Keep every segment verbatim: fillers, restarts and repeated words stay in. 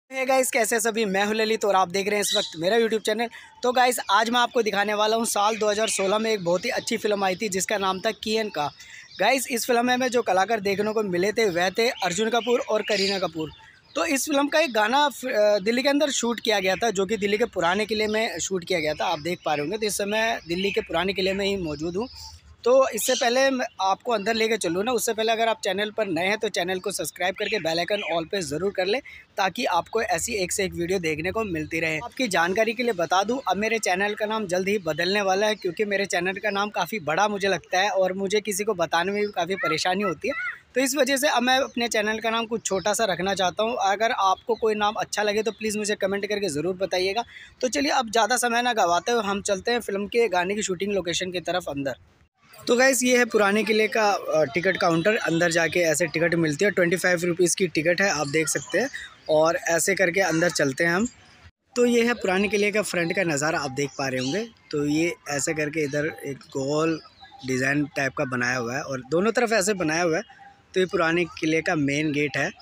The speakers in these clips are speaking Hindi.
हे गाइस, कैसे सभी। मैं हूं ललित और आप देख रहे हैं इस वक्त मेरा यूट्यूब चैनल। तो गाइस, आज मैं आपको दिखाने वाला हूं साल दो हज़ार सोलह में एक बहुत ही अच्छी फिल्म आई थी जिसका नाम था कियन का। गाइस, इस फिल्म में हमें जो कलाकार देखने को मिले थे वह थे अर्जुन कपूर और करीना कपूर। तो इस फिल्म का एक गाना दिल्ली के अंदर शूट किया गया था, जो कि दिल्ली के पुराने किले में शूट किया गया था। आप देख पा रहे होंगे। तो इस समय दिल्ली के पुराने किले में ही मौजूद हूँ। तो इससे पहले मैं आपको अंदर लेके चलूँ ना, उससे पहले अगर आप चैनल पर नए हैं तो चैनल को सब्सक्राइब करके बेल आइकन ऑल पे ज़रूर कर लें, ताकि आपको ऐसी एक से एक वीडियो देखने को मिलती रहे। आपकी जानकारी के लिए बता दूं, अब मेरे चैनल का नाम जल्द ही बदलने वाला है, क्योंकि मेरे चैनल का नाम काफ़ी बड़ा मुझे लगता है और मुझे किसी को बताने में भी काफ़ी परेशानी होती है। तो इस वजह से अब मैं अपने चैनल का नाम कुछ छोटा सा रखना चाहता हूँ। अगर आपको कोई नाम अच्छा लगे तो प्लीज़ मुझे कमेंट करके ज़रूर बताइएगा। तो चलिए, अब ज़्यादा समय ना गवाते हुए हम चलते हैं फिल्म के गाने की शूटिंग लोकेशन की तरफ अंदर। तो गाइस, ये है पुराने किले का टिकट काउंटर। अंदर जाके ऐसे टिकट मिलती है, ट्वेंटी फाइव रुपीज़ की टिकट है, आप देख सकते हैं। और ऐसे करके अंदर चलते हैं हम। तो ये है पुराने किले का फ्रंट का नज़ारा, आप देख पा रहे होंगे। तो ये ऐसे करके इधर एक गोल डिज़ाइन टाइप का बनाया हुआ है और दोनों तरफ ऐसे बनाया हुआ है। तो ये पुराने किले का मेन गेट है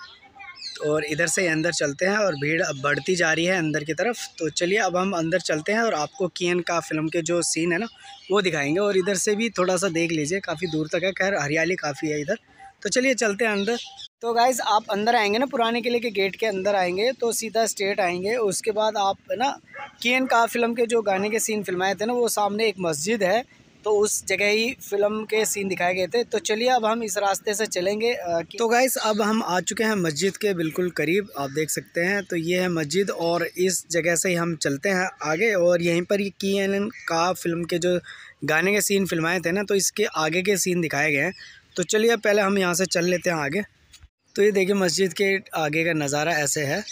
और इधर से अंदर चलते हैं और भीड़ अब बढ़ती जा रही है अंदर की तरफ। तो चलिए, अब हम अंदर चलते हैं और आपको कियन का फिल्म के जो सीन है ना वो दिखाएंगे। और इधर से भी थोड़ा सा देख लीजिए, काफ़ी दूर तक है, खैर हरियाली काफ़ी है इधर। तो चलिए चलते हैं अंदर। तो गाइज़, आप अंदर आएंगे ना, पुराने किले के गेट के अंदर आएंगे तो सीधा स्ट्रेट आएंगे। उसके बाद आप ना कियन का फिल्म के जो गाने के सीन फिल्माए थे ना, वो सामने एक मस्जिद है, तो उस जगह ही फिल्म के सीन दिखाए गए थे। तो चलिए, अब हम इस रास्ते से चलेंगे। तो गाइस, अब हम आ चुके हैं मस्जिद के बिल्कुल करीब, आप देख सकते हैं। तो ये है मस्जिद और इस जगह से ही हम चलते हैं आगे। और यहीं पर ये कियन का फिल्म के जो गाने के सीन फिल्माए थे ना, तो इसके आगे के सीन दिखाए गए हैं। तो चलिए, पहले हम यहाँ से चल लेते हैं आगे। तो ये देखिए, मस्जिद के आगे का नज़ारा ऐसे है।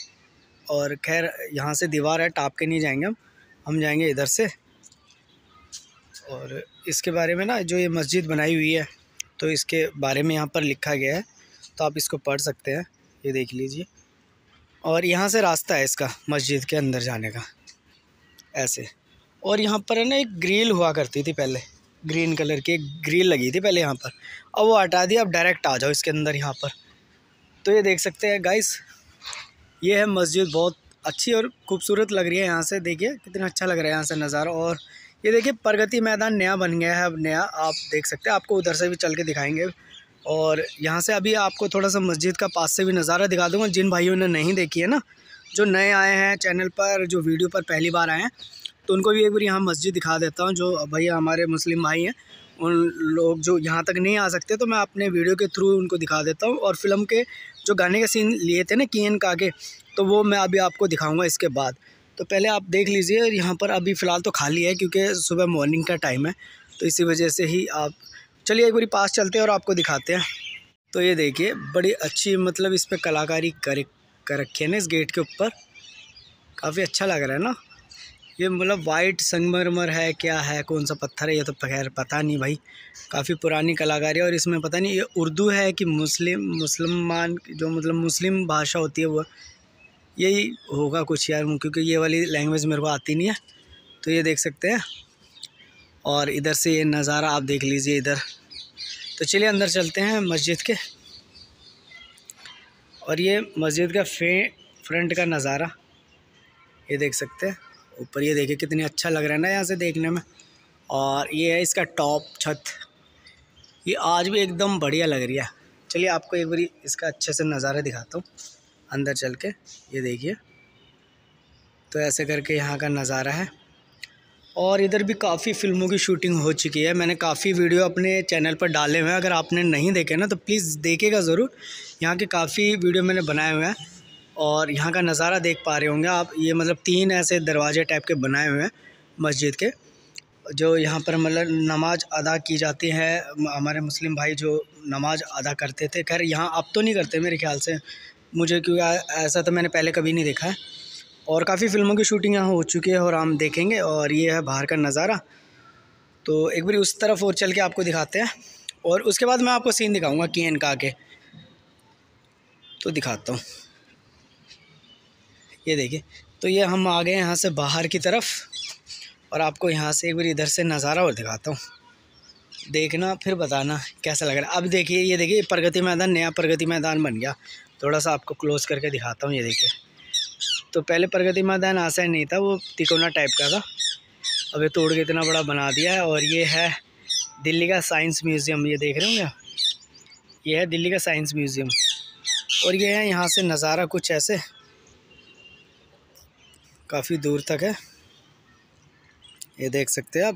और खैर यहाँ से दीवार है, टाप के नहीं जाएंगे हम हम जाएंगे इधर से। और इसके बारे में ना, जो ये मस्जिद बनाई हुई है तो इसके बारे में यहाँ पर लिखा गया है, तो आप इसको पढ़ सकते हैं, ये देख लीजिए। और यहाँ से रास्ता है इसका मस्जिद के अंदर जाने का, ऐसे। और यहाँ पर है ना, एक ग्रिल हुआ करती थी पहले, ग्रीन कलर की एक ग्रिल लगी थी पहले यहाँ पर, अब वो हटा दिया। अब डायरेक्ट आ जाओ इसके अंदर यहाँ पर। तो ये देख सकते हैं गाइस, ये है मस्जिद, बहुत अच्छी और खूबसूरत लग रही है। यहाँ से देखिए कितना अच्छा लग रहा है यहाँ से नज़ारा। और ये देखिए, प्रगति मैदान नया बन गया है अब, नया, आप देख सकते हैं। आपको उधर से भी चल के दिखाएंगे। और यहाँ से अभी आपको थोड़ा सा मस्जिद का पास से भी नज़ारा दिखा दूँगा। जिन भाइयों ने नहीं देखी है ना, जो नए आए हैं चैनल पर, जो वीडियो पर पहली बार आए हैं, तो उनको भी एक बार यहाँ मस्जिद दिखा देता हूँ। जो भैया हमारे मुस्लिम भाई हैं, उन लोग जो यहाँ तक नहीं आ सकते, तो मैं अपने वीडियो के थ्रू उनको दिखा देता हूँ। और फिल्म के जो गाने के सीन लिए थे ना कियन का के, तो वो मैं अभी आपको दिखाऊंगा इसके बाद। तो पहले आप देख लीजिए। यहाँ पर अभी फ़िलहाल तो खाली है, क्योंकि सुबह मॉर्निंग का टाइम है, तो इसी वजह से ही आप चलिए एक बारी पास चलते हैं और आपको दिखाते हैं। तो ये देखिए, बड़ी अच्छी मतलब इस पर कलाकारी कर कर रखी है ना, इस गेट के ऊपर। काफ़ी अच्छा लग रहा है ना। ये मतलब वाइट संगमरमर है, क्या है, कौन सा पत्थर है, ये तो खैर पता नहीं भाई। काफ़ी पुरानी कलाकारी है। और इसमें पता नहीं ये उर्दू है कि मुस्लिम मुसलमान जो मतलब मुस्लिम भाषा होती है वो, यही होगा कुछ यार, क्योंकि ये वाली लैंग्वेज मेरे को आती नहीं है। तो ये देख सकते हैं। और इधर से ये नज़ारा आप देख लीजिए इधर। तो चलिए अंदर चलते हैं मस्जिद के। और ये मस्जिद का फे फ्रंट का नज़ारा ये देख सकते हैं। ऊपर ये देखिए कितनी अच्छा लग रहा है ना यहाँ से देखने में। और ये है इसका टॉप छत, ये आज भी एकदम बढ़िया लग रही है। चलिए आपको एक बारी इसका अच्छे से नज़ारा दिखाता हूँ अंदर चल के, ये देखिए। तो ऐसे करके यहाँ का नज़ारा है। और इधर भी काफ़ी फ़िल्मों की शूटिंग हो चुकी है। मैंने काफ़ी वीडियो अपने चैनल पर डाले हुए हैं, अगर आपने नहीं देखे ना तो प्लीज़ देखिएगा ज़रूर। यहाँ के काफ़ी वीडियो मैंने बनाए हुए हैं। और यहाँ का नज़ारा देख पा रहे होंगे आप, ये मतलब तीन ऐसे दरवाजे टाइप के बनाए हुए हैं मस्जिद के, जो यहाँ पर मतलब नमाज अदा की जाती है। हमारे मुस्लिम भाई जो नमाज अदा करते थे, खैर यहाँ अब तो नहीं करते मेरे ख्याल से, मुझे क्योंकि ऐसा तो मैंने पहले कभी नहीं देखा है। और काफ़ी फ़िल्मों की शूटिंग यहाँ हो चुकी है और हम देखेंगे। और ये है बाहर का नज़ारा। तो एक बार उस तरफ और चल के आपको दिखाते हैं, और उसके बाद मैं आपको सीन दिखाऊंगा कियन का के। तो दिखाता हूँ, ये देखिए। तो ये हम आ गए यहाँ से बाहर की तरफ, और आपको यहाँ से एक बार इधर से नज़ारा और दिखाता हूँ, देखना फिर बताना कैसा लग रहा है। अब देखिए, ये देखिए प्रगति मैदान, नया प्रगति मैदान बन गया। थोड़ा सा आपको क्लोज़ करके दिखाता हूँ, ये देखिए। तो पहले प्रगति मैदान ऐसा नहीं था, वो तिकोना टाइप का था। अब ये तोड़ के इतना बड़ा बना दिया है। और ये है दिल्ली का साइंस म्यूज़ियम, ये देख रहे होंगे, ये है दिल्ली का साइंस म्यूज़ियम। और ये है यहाँ से नज़ारा कुछ ऐसे, काफ़ी दूर तक है, ये देख सकते हैं आप।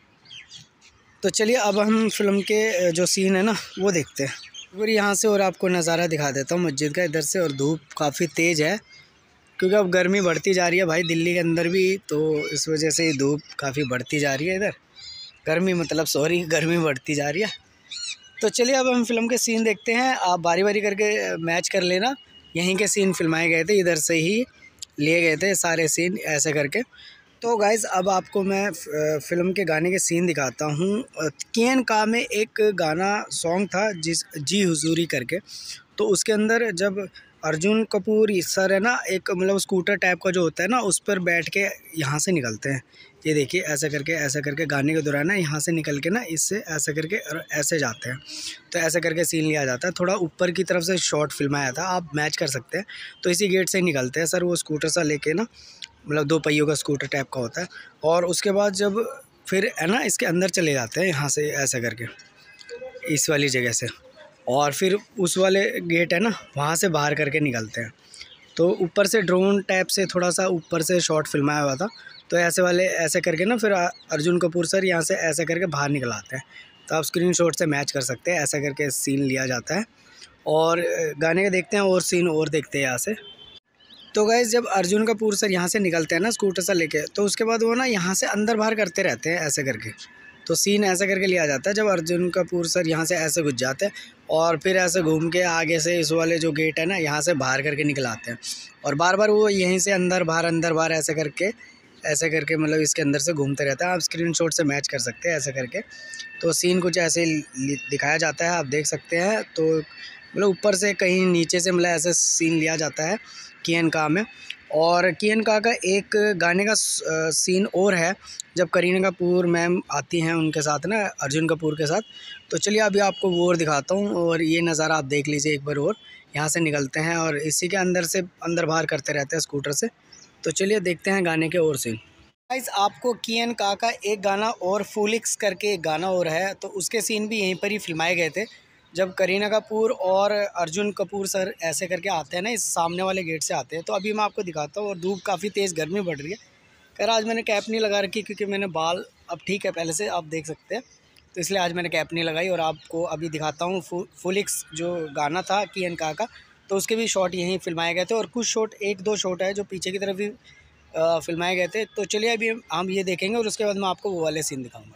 तो चलिए अब हम फिल्म के जो सीन है ना वो देखते हैं। और यहाँ से और आपको नज़ारा दिखा देता हूँ मस्जिद का इधर से। और धूप काफ़ी तेज़ है क्योंकि अब गर्मी बढ़ती जा रही है भाई दिल्ली के अंदर भी, तो इस वजह से धूप काफ़ी बढ़ती जा रही है इधर। गर्मी मतलब सॉरी गर्मी बढ़ती जा रही है। तो चलिए अब हम फिल्म के सीन देखते हैं। आप बारी बारी करके मैच कर लेना। यहीं के सीन फिल्माए गए थे, इधर से ही लिए गए थे सारे सीन ऐसे करके। तो गाइज़ अब आपको मैं फ़िल्म के गाने के सीन दिखाता हूँ। की एन का में एक गाना सॉन्ग था जिस जी हुजूरी करके, तो उसके अंदर जब अर्जुन कपूर सर है ना, एक मतलब स्कूटर टाइप का जो होता है ना, उस पर बैठ के यहाँ से निकलते हैं। ये देखिए ऐसा करके ऐसा करके गाने के दौरान ना यहाँ से निकल के ना इससे ऐसा करके और ऐसे जाते हैं। तो ऐसे करके सीन लिया जाता है। थोड़ा ऊपर की तरफ से शॉट फिल्माया था, आप मैच कर सकते हैं। तो इसी गेट से ही निकलते हैं सर, वो स्कूटर सा लेके ना, मतलब दो पहियों का स्कूटर टाइप का होता है। और उसके बाद जब फिर है ना इसके अंदर चले जाते हैं यहाँ से ऐसा करके इस वाली जगह से, और फिर उस वाले गेट है ना वहाँ से बाहर करके निकलते हैं। तो ऊपर से ड्रोन टाइप से थोड़ा सा ऊपर से शॉट फिल्माया हुआ था। तो ऐसे वाले ऐसे करके ना फिर अर्जुन कपूर सर यहाँ से ऐसे करके बाहर निकल आते हैं। तो आप स्क्रीन शॉट से मैच कर सकते हैं, ऐसा करके सीन लिया जाता है। और गाने के देखते हैं और सीन और देखते हैं यहाँ से। तो गाइस जब अर्जुन कपूर सर यहाँ से निकलते हैं ना स्कूटर से लेके, तो उसके बाद वो ना यहाँ से अंदर बाहर करते रहते हैं ऐसे करके। तो सीन ऐसा करके लिया जाता है जब अर्जुन कपूर सर यहाँ से ऐसे घुस जाते हैं और फिर ऐसे घूम के आगे से इस वाले जो गेट है ना यहाँ से बाहर करके निकल आते हैं। और बार बार वो यहीं से अंदर बाहर अंदर बाहर ऐसे करके ऐसे करके मतलब इसके अंदर से घूमते रहता है। आप स्क्रीनशॉट से मैच कर सकते हैं ऐसे करके। तो सीन कुछ ऐसे दिखाया जाता है, आप देख सकते हैं। तो मतलब ऊपर से कहीं नीचे से मतलब ऐसे सीन लिया जाता है की एन का में। और की एन का का एक गाने का सीन और है जब करीना कपूर मैम आती हैं उनके साथ ना अर्जुन कपूर के साथ। तो चलिए अभी आपको वो और दिखाता हूँ, और ये नज़ारा आप देख लीजिए एक बार और। यहाँ से निकलते हैं और इसी के अंदर से अंदर बाहर करते रहते हैं स्कूटर से। तो चलिए देखते हैं गाने के और सीन। गाइस आपको की एन का का एक गाना और फुलिक्स करके एक गाना और है, तो उसके सीन भी यहीं पर ही फिल्माए गए थे जब करीना कपूर और अर्जुन कपूर सर ऐसे करके आते हैं ना, इस सामने वाले गेट से आते हैं। तो अभी मैं आपको दिखाता हूँ। और धूप काफ़ी तेज़ गर्मी बढ़ रही है। खैर आज मैंने कैप नहीं लगा रखी क्योंकि मैंने बाल अब ठीक है पहले से, आप देख सकते हैं, तो इसलिए आज मैंने कैप नहीं लगाई। और आपको अभी दिखाता हूँ फु, फुलिक्स जो गाना था की एन का का, तो उसके भी शॉट यहीं फिल्माए गए थे। और कुछ शॉट एक दो शॉट है जो पीछे की तरफ भी फिल्माए गए थे। तो चलिए अभी हम ये देखेंगे और उसके बाद मैं आपको वो वाले सीन दिखाऊँगा।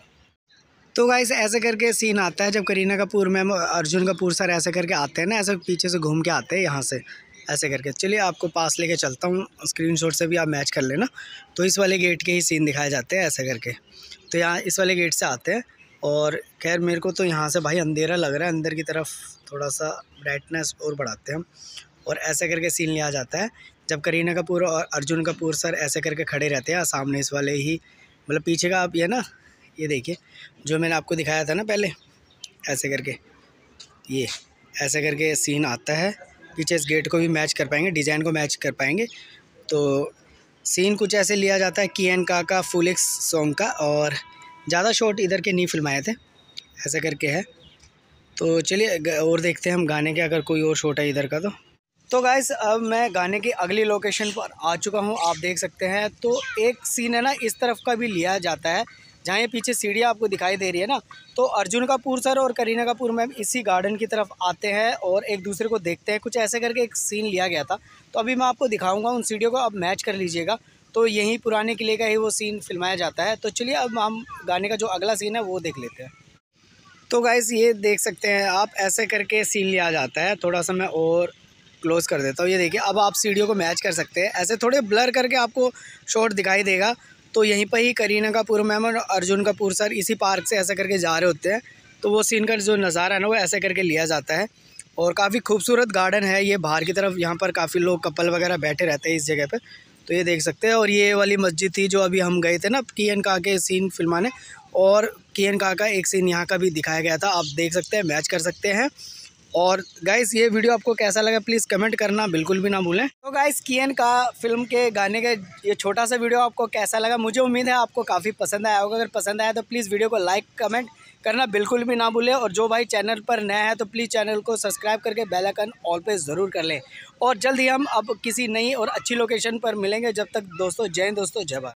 तो गाइस ऐसे करके सीन आता है जब करीना कपूर मैम अर्जुन कपूर सर ऐसे करके आते हैं ना, ऐसे पीछे से घूम के आते हैं यहाँ से ऐसे करके। चलिए आपको पास लेके चलता हूँ, स्क्रीनशॉट से भी आप मैच कर लेना। तो इस वाले गेट के ही सीन दिखाए जाते हैं ऐसे करके। तो यहाँ इस वाले गेट से आते हैं। और खैर मेरे को तो यहाँ से भाई अंधेरा लग रहा है, अंदर की तरफ थोड़ा सा ब्राइटनेस और बढ़ाते हैं हम। और ऐसे करके सीन लिया जाता है जब करीना कपूर और अर्जुन कपूर सर ऐसे करके खड़े रहते हैं सामने इस वाले ही, मतलब पीछे का आप ये ना ये देखिए जो मैंने आपको दिखाया था ना पहले ऐसे करके, ये ऐसे करके सीन आता है। पीछे इस गेट को भी मैच कर पाएंगे, डिज़ाइन को मैच कर पाएंगे। तो सीन कुछ ऐसे लिया जाता है की एन का का फुलिक्स सॉन्ग का। और ज़्यादा शॉट इधर के नहीं फिल्माए थे, ऐसे करके है। तो चलिए और देखते हैं हम गाने के अगर कोई और शॉट है इधर का। तो तो गाइस अब मैं गाने की अगली लोकेशन पर आ चुका हूँ, आप देख सकते हैं। तो एक सीन है ना इस तरफ का भी लिया जाता है जहाँ ये पीछे सीढ़ियाँ आपको दिखाई दे रही है ना। तो अर्जुन कपूर सर और करीना कपूर मैम इसी गार्डन की तरफ आते हैं और एक दूसरे को देखते हैं, कुछ ऐसे करके एक सीन लिया गया था। तो अभी मैं आपको दिखाऊंगा उन सीढ़ियों को, आप मैच कर लीजिएगा। तो यहीं पुराने किले का ही वो सीन फिल्माया जाता है। तो चलिए अब हम गाने का जो अगला सीन है वो देख लेते हैं। तो गाइस ये देख सकते हैं आप, ऐसे करके सीन लिया जाता है। थोड़ा सा मैं और क्लोज़ कर देता हूँ, ये देखिए अब आप सीढ़ियों को मैच कर सकते हैं। ऐसे थोड़े ब्लर करके आपको शॉट दिखाई देगा। तो यहीं पर ही करीना कपूर मैम और अर्जुन कपूर सर इसी पार्क से ऐसे करके जा रहे होते हैं। तो वो सीन का जो नज़ारा है ना वो ऐसे करके लिया जाता है। और काफ़ी खूबसूरत गार्डन है ये बाहर की तरफ, यहाँ पर काफ़ी लोग कपल वगैरह बैठे रहते हैं इस जगह पे। तो ये देख सकते हैं। और ये वाली मस्जिद थी जो अभी हम गए थे ना की एन का के सीन फिल्माने, और की एन का का एक सीन यहाँ का भी दिखाया गया था, आप देख सकते हैं, मैच कर सकते हैं। और गाइस ये वीडियो आपको कैसा लगा प्लीज़ कमेंट करना बिल्कुल भी ना भूलें। तो गाइस कियन का फिल्म के गाने का ये छोटा सा वीडियो आपको कैसा लगा, मुझे उम्मीद है आपको काफ़ी पसंद आया होगा। अगर पसंद आया तो प्लीज़ वीडियो को लाइक कमेंट करना बिल्कुल भी ना भूलें। और जो भाई चैनल पर नया है तो प्लीज़ चैनल को सब्सक्राइब करके बेल आइकन ऑल पे ज़रूर कर लें। और जल्द ही हम अब किसी नई और अच्छी लोकेशन पर मिलेंगे। जब तक दोस्तों जय हिंद दोस्तों, जय भारत।